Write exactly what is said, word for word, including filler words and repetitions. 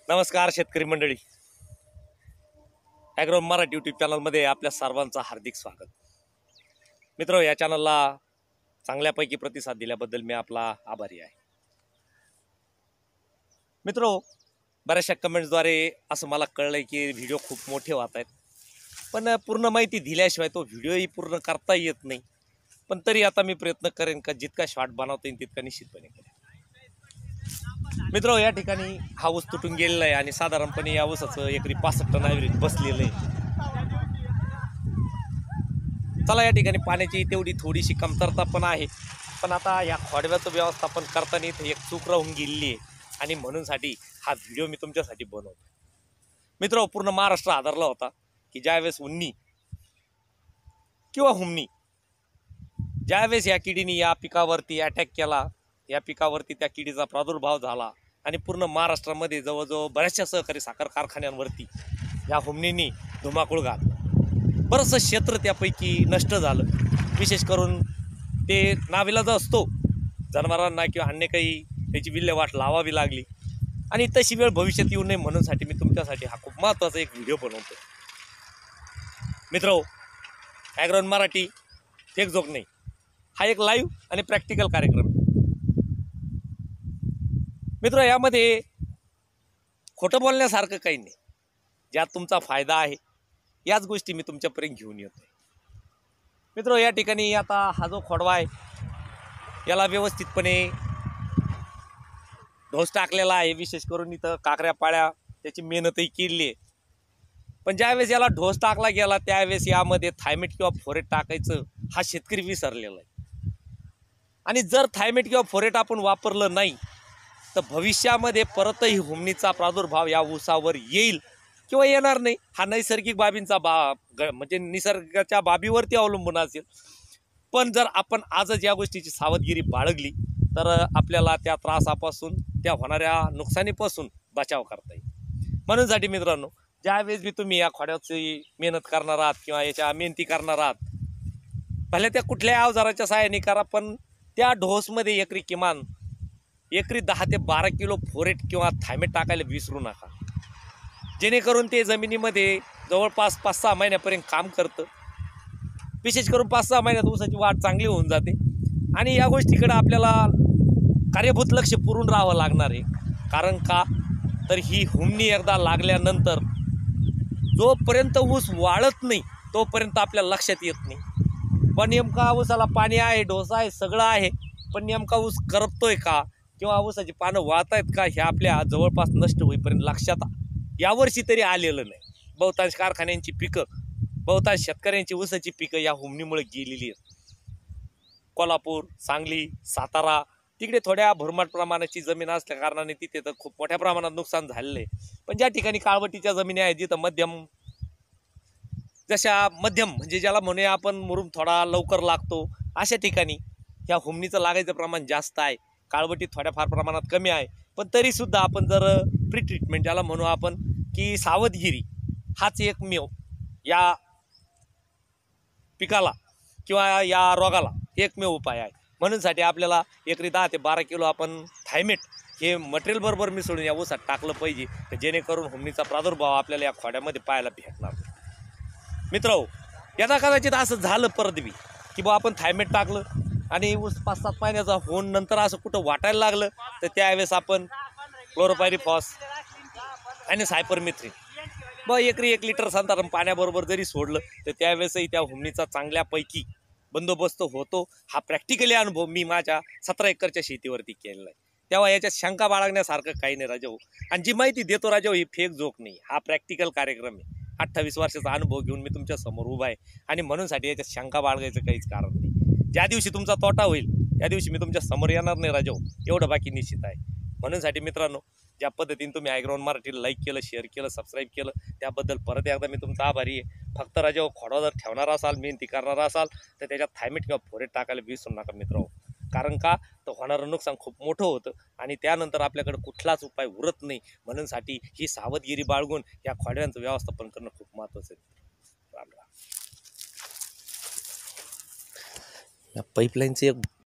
नमस्कार शेतकरी मंडळी, ॲग्रोन मराठी यूट्यूब चॅनलमध्ये आपल्या सर्वांचं हार्दिक स्वागत. मित्र, या चॅनलला चांगल्यापैकी प्रतिसाद दिल्याबद्दल मी आपला आभारी आहे. मित्रो, बऱ्याचशा कमेंट्सद्वारे असं मला कळलं की व्हिडिओ खूप मोठे होत आहेत, पण पूर्ण माहिती दिल्याशिवाय तो व्हिडिओही पूर्ण करता येत नाही. पण तरी आता मी प्रयत्न करेन का जितका शॉर्ट बनवता येईल तितका निश्चितपणे करेन. मित्र, या ठिकाणी हा ऊस तुटून गेलेला आहे आणि साधारणपणे या ऊसाचं एकरी पासष्ट टन ॲव्हरेज बसलेलं आहे. चला, या ठिकाणी पाण्याची तेवढी थोडीशी कमतरता पण आहे, पण आता या खोडव्याचं व्यवस्थापन करताना इथे एक चूक राहून गेलेली आहे आणि म्हणूनसाठी हा व्हिडिओ मी तुमच्यासाठी बनवतो. मित्र, पूर्ण महाराष्ट्र आदरला होता की ज्यावेळेस उन्नी किंवा हुमणी, ज्यावेळेस या किडीने या पिकावरती अटॅक केला, या पिकावरती त्या किडीचा प्रादुर्भाव झाला आणि पूर्ण महाराष्ट्रामध्ये जवळजवळ बऱ्याचशा सहकारी साखर कारखान्यांवरती या हुमणींनी धुमाकूळ घातला. बरंचसं क्षेत्र त्यापैकी नष्ट झालं. विशेष करून ते नाविलाज असतो, जनावरांना किंवा अन्य काही त्याची विल्हेवाट लावावी लागली आणि तशी वेळ भविष्यात येऊ नये म्हणूनसाठी मी तुमच्यासाठी हा खूप महत्त्वाचा एक व्हिडिओ बनवतो. मित्रो, ॲग्रोन मराठी एक जोक नाही, हा एक लाईव्ह आणि प्रॅक्टिकल कार्यक्रम. मित्र, यामध्ये खोटं बोलण्यासारखं काही नाही. ज्यात तुमचा फायदा आहे याच गोष्टी मी तुमच्यापर्यंत घेऊन येतो. मित्र, या ठिकाणी आता हा जो खोडवा आहे याला व्यवस्थितपणे ढोस टाकलेला आहे. विशेष करून इथं काकऱ्या पाळ्या त्याची मेहनतही केली आहे. पण ज्यावेळेस याला ढोस टाकला गेला त्यावेळेस यामध्ये थायमेट किंवा फोरेट टाकायचं हा शेतकरी विसरलेला आहे. आणि जर थायमेट किंवा फोरेट आपण वापरलं नाही तर भविष्यामध्ये परतही हुमणीचा प्रादुर्भाव या ऊसावर येईल किंवा येणार नाही. हा नैसर्गिक बाबींचा बा म्हणजे निसर्गाच्या बाबीवरती अवलंबून असेल. पण जर आपण आजच या गोष्टीची सावधगिरी बाळगली तर आपल्याला त्या त्रासापासून, त्या होणाऱ्या नुकसानीपासून बचाव करता येईल. म्हणूनसाठी मित्रांनो, ज्यावेळेस मी तुम्ही या खोड्याची मेहनत करणार आहात किंवा याच्या मेहनती करणार आहात, भले त्या कुठल्याही अवजाराच्या सहाय्याने करा, पण त्या ढोसमध्ये एकरी किमान एकरी दहा ते बारा किलो फोरेट किंवा थायमेट टाकायला विसरू नका, जेणेकरून ते जमिनीमध्ये जवळपास पाच सहा महिन्यापर्यंत काम करतं. विशेष करून पाच सहा महिन्यात ऊसाची वाढ चांगली होऊन जाते आणि या गोष्टीकडे आपल्याला कार्यभूत लक्ष पुरून राहावं लागणार आहे. कारण का तर ही हुमणी एकदा लागल्यानंतर जोपर्यंत ऊस वाळत नाही तोपर्यंत आपल्या लक्षात येत नाही. पण नेमका ऊसाला पाणी आहे, डोस आहे, सगळं आहे, पण नेमका ऊस करपतोय का किंवा ऊसाची पानं वाळत आहेत का हे आपल्या जवळपास नष्ट होईपर्यंत लक्षात यावर्षी तरी आलेलं नाही. बहुतांश कारखान्यांची पिकं, बहुतांश शेतकऱ्यांची ऊसाची पिकं या हुमणीमुळे गेलेली आहेत. कोल्हापूर, सांगली, सातारा तिकडे थोड्या भरमाट प्रमाणाची जमीन असल्या कारणाने तिथे तर खूप मोठ्या प्रमाणात नुकसान झालेलं आहे. पण ज्या ठिकाणी काळवटीच्या जमिनी आहेत, जिथं मध्यम, जशा मध्यम म्हणजे ज्याला म्हणूया आपण मुरुम थोडा लवकर लागतो, अशा ठिकाणी ह्या हुमणीचं लागायचं प्रमाण जास्त आहे. काळवटीत थोड्याफार प्रमाणात कमी आहे. पण तरीसुद्धा आपण जर प्री ट्रीटमेंट ज्याला म्हणू आपण की सावधगिरी, हाच एकमेव या पिकाला किंवा या रोगाला एकमेव उपाय आहे. म्हणूनसाठी आपल्याला एकरी दहा ते बारा किलो आपण थायमेट हे मटेरियल बरोबर मिसळून या ऊसात टाकलं पाहिजे, जेणेकरून हुमणीचा प्रादुर्भाव आपल्याला या खोड्यामध्ये पाहायला भेटणार. मित्र, याचा कदाचित असं झालं परत बी की बा आपण थायमेट टाकलं आणि ऊस पाच सात महिन्याचा होऊन नंतर असं कुठं वाटायला लागलं तर त्यावेळेस आपण क्लोरोपायरिफॉस आणि सायपरमेथ्रिन ब एकरी एक लिटर साधारण पाण्याबरोबर जरी सोडलं तर त्यावेळेसही त्या हुमणीचा चांगल्यापैकी बंदोबस्त होतो. हा प्रॅक्टिकली अनुभव मी माझ्या सतरा एकरच्या शेतीवरती केलेला आहे. तेव्हा याच्यात शंका बाळगण्यासारखं काही नाही राजाभाऊ. आणि जी माहिती देतो राजाभाऊ ही फेक जोक नाही, हा प्रॅक्टिकल कार्यक्रम आहे. अठ्ठावीस वर्षाचा अनुभव घेऊन मी तुमच्या समोर उभा आहे आणि म्हणूनसाठी याच्यात शंका बाळगायचं काहीच कारण नाही. ज्या दिवशी तुमचा तोटा होईल त्या दिवशी मी तुमच्या समोर येणार नाही राजाभाऊ, एवढं बाकी निश्चित आहे. म्हणूनसाठी मित्रांनो, ज्या पद्धतीने तुम्ही ॲग्रोन मराठीला लाईक केलं, शेअर केलं, सबस्क्राईब केलं त्याबद्दल परत एकदा मी तुमचा आभारी आहे. फक्त राजाभाऊ, खोडा जर ठेवणार असाल, मेहनती करणार असाल तर त्याच्यात थायमेट किंवा फोरेट टाकायला विसरू नका मित्रांनो. कारण का तर होणारं नुकसान खूप मोठं होतं आणि त्यानंतर आपल्याकडे कुठलाच उपाय उरत नाही. म्हणूनसाठी ही सावधगिरी बाळगून या खोड्यांचं व्यवस्थापन करणं खूप महत्त्वाचं आहे. राम राम. या पाईपलाईनचं एक